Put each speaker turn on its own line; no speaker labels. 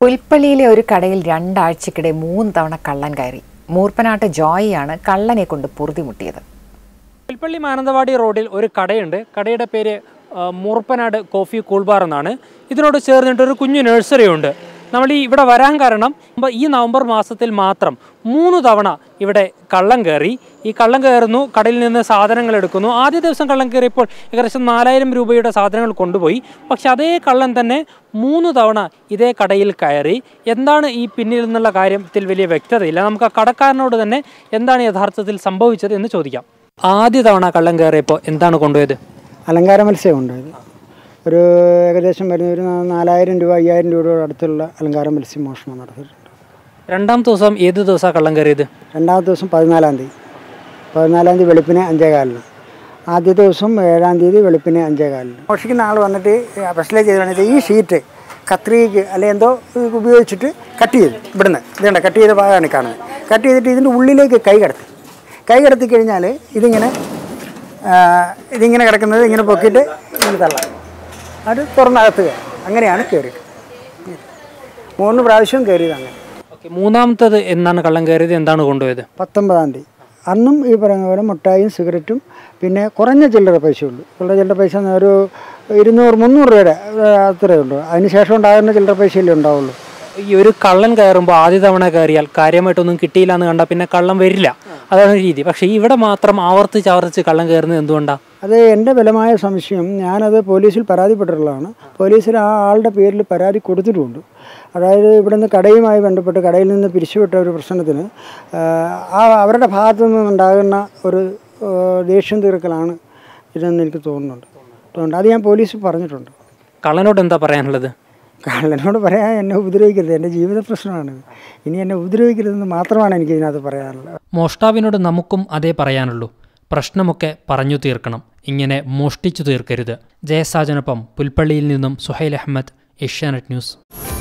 പുൽപ്പള്ളിയിലെ ഒരു കടയിൽ രണ്ടാഴ്ചക്കിടെ 3 തവണ കള്ളൻ കയറി. മൂർപ്പനാട്ട് ജോയിയാണ് കള്ളനെ കൊണ്ട് പൊറുതിമുട്ടിയത്.
പുൽപ്പള്ളി മാനന്തവാടി റോഡിൽ ഒരു കടയുണ്ട്. കടയുടെ പേര് മൂർപ്പനാട് കോഫി കൂൾബാർ എന്നാണ്. ഇതിനോട് ചേർന്നിട്ട് ഒരു കുഞ്ഞു നഴ്സറി ഉണ്ട്. നമ്മൾ ഇവിടെ വരാൻ കാരണം ഈ നവംബർ മാസത്തിൽ മാത്രം 3 തവണ ഇവിടെ കള്ളൻ കയറി. ഈ കള്ളൻ കയറുന്നു, കടയിൽ നിന്ന് സാധനങ്ങൾ എടുക്കുന്നു. ആദ്യ ദിവസം കള്ളൻ കയറിയപ്പോൾ ഏകദേശം 4000 രൂപയുടെ സാധനങ്ങൾ കൊണ്ടുപോയി. പക്ഷെ അതേ കള്ളൻ തന്നെ 3 തവണ ഇതേ കടയിൽ കയറി. എന്താണ് ഈ പിന്നിൽ നിന്നുള്ള കാര്യത്തിൽ വലിയ വ്യക്തതയില്ല. നമുക്ക് ആ കടക്കാരനോട് തന്നെ എന്താണ് യഥാർത്ഥത്തിൽ സംഭവിച്ചത് എന്ന് ചോദിക്കാം. ആദ്യ തവണ കള്ളൻ കയറിയപ്പോൾ എന്താണ് കൊണ്ടുപോയത്?
അലങ്കാര മത്സ്യം കൊണ്ടുപോയത്. ഒരു ഏകദേശം വരുന്ന ഒരു 4000 രൂപ 5000 രൂപയുടെ അടുത്തുള്ള അലങ്കാര മത്സ്യം മോഷണം നടത്തിയിട്ടുണ്ട്.
രണ്ടാമത്തെ ദിവസം ഏത് ദിവസമാണ് കള്ളൻ കയറിയത്?
രണ്ടാമത്തെ ദിവസം 14-ാം തീയതി വെളുപ്പിന് 5:15. ആദ്യത്തെ ദിവസം 7-ാം തീയതി വെളുപ്പിന് 5:15. മോഷിക്കുന്ന ആൾ വന്നിട്ട് സ്പെഷ്യലൈസ് ചെയ്ത് ഈ ഷീറ്റ് കത്രികയ്ക്ക് അല്ലെങ്കിൽ എന്തോ ഉപയോഗിച്ചിട്ട് കട്ട് ചെയ്തു. ഇവിടുന്ന് ഇതുണ്ട് കട്ട് ചെയ്ത ഭാഗമാണ് കാണുന്നത്. കട്ട് ചെയ്തിട്ട് ഇതിൻ്റെ ഉള്ളിലേക്ക് കൈ കടത്തി കഴിഞ്ഞാൽ ഇതിങ്ങനെ കിടക്കുന്നത് ഇങ്ങനെ പൊക്കിയിട്ട് ഇങ്ങനെ തള്ളാം. അത് തുറന്നകത്ത് അങ്ങനെയാണ് കയറിയത്. 3 പ്രാവശ്യം കയറിയത് അങ്ങനെ.
മൂന്നാമത്തത് എന്നാണ് കള്ളൻ കയറിയത്? എന്താണ് കൊണ്ടുപോയത്?
19-ാം തീയതി. അന്നും ഈ പറയുന്ന പോലെ മുട്ടായും സിഗരറ്റും പിന്നെ കുറഞ്ഞ ചില്ലറ പൈസയുള്ളൂ. ചില്ലറ പൈസ ഒരു 200-300 രൂപയുടെ അത്രയേ ഉള്ളൂ. അതിന് ശേഷം ഉണ്ടാകുന്ന ചില്ലറ പൈസയല്ലേ ഉണ്ടാവുള്ളൂ.
ഈ ഒരു കള്ളൻ കയറുമ്പോൾ ആദ്യ തവണ കയറിയാൽ കാര്യമായിട്ടൊന്നും കിട്ടിയില്ല എന്ന് കണ്ടാൽ പിന്നെ കള്ളൻ വരില്ല, അതാണ് രീതി. പക്ഷേ ഇവിടെ മാത്രം ആവർത്തിച്ച് കള്ളൻ കയറുന്നത് എന്തുകൊണ്ടാണ്?
അത് എൻ്റെ ബലമായ സംശയം. ഞാനത് പോലീസിൽ പരാതിപ്പെട്ടിട്ടുള്ളതാണ്. പോലീസിൽ ആ ആളുടെ പേരിൽ പരാതി കൊടുത്തിട്ടുമുണ്ട്. അതായത് ഇവിടുന്ന് കടയുമായി ബന്ധപ്പെട്ട് കടയിൽ നിന്ന് പിരിച്ചുവിട്ട ഒരു പ്രശ്നത്തിന് അവരുടെ ഭാഗത്തു നിന്നുണ്ടാകുന്ന ഒരു ദേഷ്യം തീർക്കലാണ് ഇതെന്ന് എനിക്ക് തോന്നുന്നുണ്ട്. അത് ഞാൻ പോലീസിൽ പറഞ്ഞിട്ടുണ്ട്.
കള്ളനോട് എന്താ പറയാനുള്ളത്?
കള്ളനോട് പറയാൻ എന്നെ ഉപദ്രവിക്കരുത്, എൻ്റെ ജീവിത പ്രശ്നമാണിത്. ഇനി എന്നെ ഉപദ്രവിക്കരുതെന്ന് മാത്രമാണ് എനിക്ക് ഇതിനകത്ത് പറയാനുള്ളത്.
മോഷ്ടാവിനോട് നമുക്കും അതേ പറയാനുള്ളൂ. പ്രശ്നമൊക്കെ പറഞ്ഞു തീർക്കണം, ഇങ്ങനെ മോഷ്ടിച്ചു തീർക്കരുത്. ജയസാജനൊപ്പം പുൽപ്പള്ളിയിൽ നിന്നും സുഹൈൽ അഹമ്മദ്, ഏഷ്യാനെറ്റ് ന്യൂസ്.